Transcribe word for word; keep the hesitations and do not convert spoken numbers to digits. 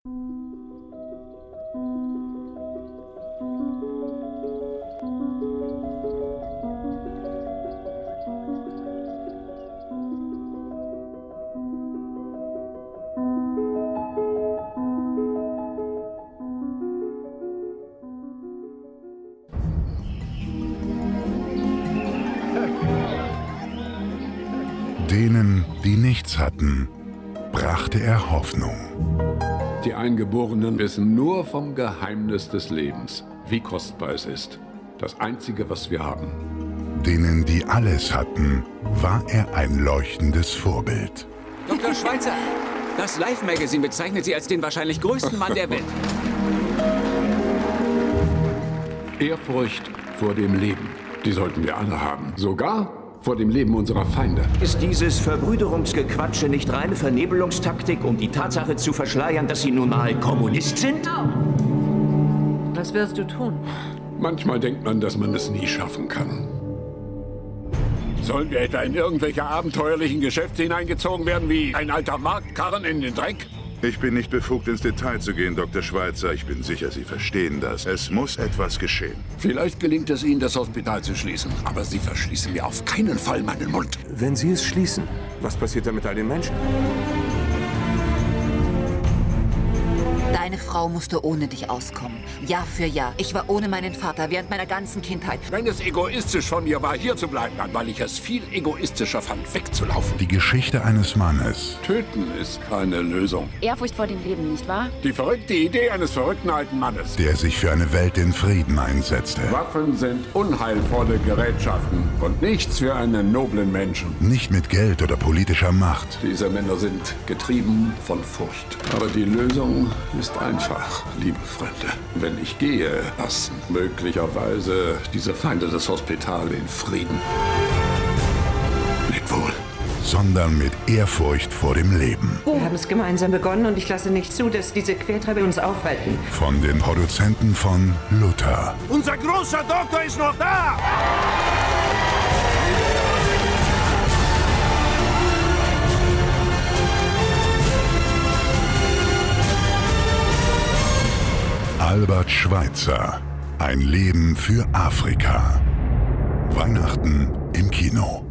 Denen, die nichts hatten, brachte er Hoffnung. Die Eingeborenen wissen nur vom Geheimnis des Lebens, wie kostbar es ist. Das Einzige, was wir haben. Denen, die alles hatten, war er ein leuchtendes Vorbild. Doktor Schweitzer, das Life-Magazin bezeichnet Sie als den wahrscheinlich größten Mann der Welt. Ehrfurcht vor dem Leben, die sollten wir alle haben. Sogar vor dem Leben unserer Feinde. Ist dieses Verbrüderungsgequatsche nicht reine Vernebelungstaktik, um die Tatsache zu verschleiern, dass Sie nun mal Kommunist sind? Was wirst du tun? Manchmal denkt man, dass man es nie schaffen kann. Sollen wir etwa in irgendwelche abenteuerlichen Geschäfte hineingezogen werden, wie ein alter Marktkarren in den Dreck? Ich bin nicht befugt, ins Detail zu gehen, Doktor Schweitzer. Ich bin sicher, Sie verstehen das. Es muss etwas geschehen. Vielleicht gelingt es Ihnen, das Hospital zu schließen. Aber Sie verschließen mir auf keinen Fall meinen Mund. Wenn Sie es schließen, was passiert dann mit all den Menschen? Deine Frau musste ohne dich auskommen. Jahr für Jahr. Ich war ohne meinen Vater während meiner ganzen Kindheit. Wenn es egoistisch von mir war, hier zu bleiben, dann weil ich es viel egoistischer fand, wegzulaufen. Die Geschichte eines Mannes. Töten ist keine Lösung. Ehrfurcht vor dem Leben, nicht wahr? Die verrückte Idee eines verrückten alten Mannes. Der sich für eine Welt in Frieden einsetzte. Waffen sind unheilvolle Gerätschaften und nichts für einen noblen Menschen. Nicht mit Geld oder politischer Macht. Diese Männer sind getrieben von Furcht. Aber die Lösung ist einfach, liebe Freunde. Wenn ich gehe, lassen möglicherweise diese Feinde des Hospitals in Frieden. Lebt wohl. Sondern mit Ehrfurcht vor dem Leben. Wir haben es gemeinsam begonnen und ich lasse nicht zu, dass diese Quertreiber uns aufhalten. Von den Produzenten von Luther. Unser großer Doktor ist noch da! Albert Schweitzer. Ein Leben für Afrika. Weihnachten im Kino.